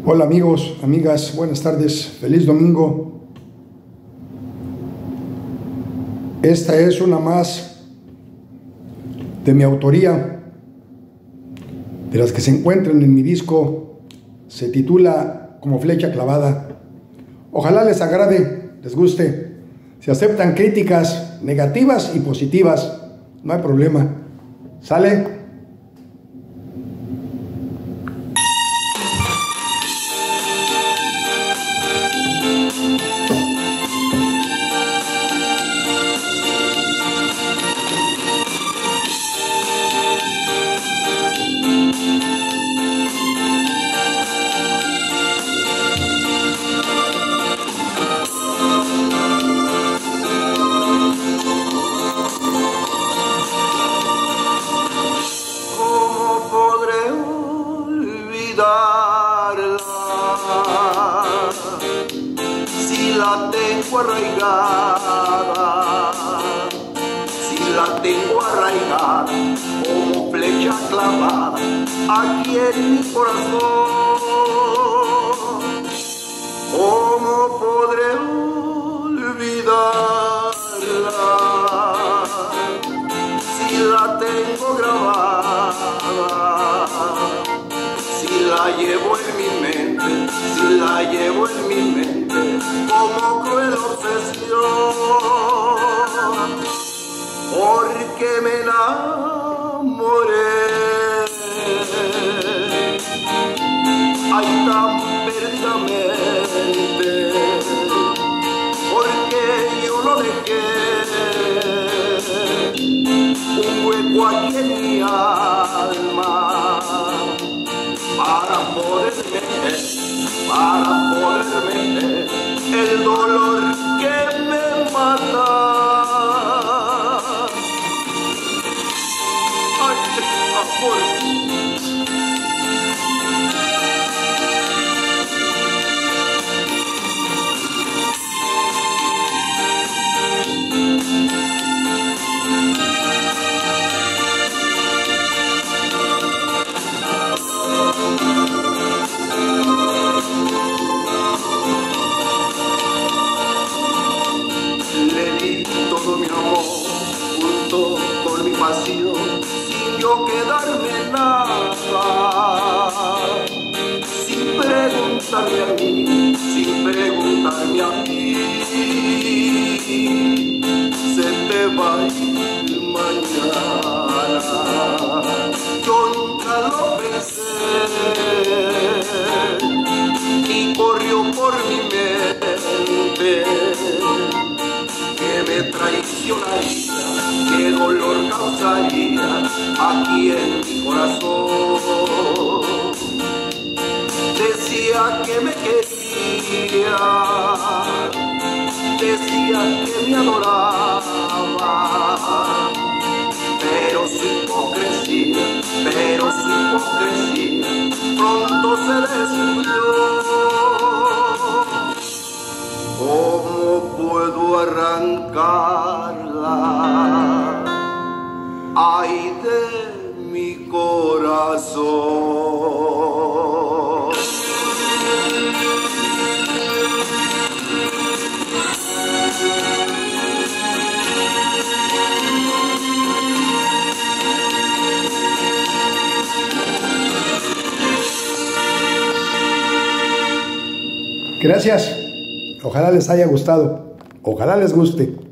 Hola amigos, amigas, buenas tardes, feliz domingo. Esta es una más de mi autoría, de las que se encuentran en mi disco. Se titula Como flecha clavada. Ojalá les agrade, les guste. Se aceptan críticas negativas y positivas, no hay problema. ¿Sale? Si la tengo arraigada, como flecha clavada aquí en mi corazón. ¿Cómo podré olvidarla si la tengo grabada? Si la llevo en mi mente, como cruel obsesión, porque me enamoré, ay, tan perdidamente, porque yo lo dejé, un hueco aquí en mi alma, para poder meter el dolor que me mata. Ay, amor. Con mi pasión, sin yo quedarme nada, sin preguntarme a mí, se te va a ir mañana. Yo nunca lo pensé y corrió por mi mente que me traicionaría, qué dolor causaría aquí en mi corazón. Decía que me quería, decía que me adoraba, pero su hipocresía pronto se descubrió. ¿Cómo puedo arrancarla, ay, de mi corazón? Gracias. Ojalá les haya gustado. Ojalá les guste.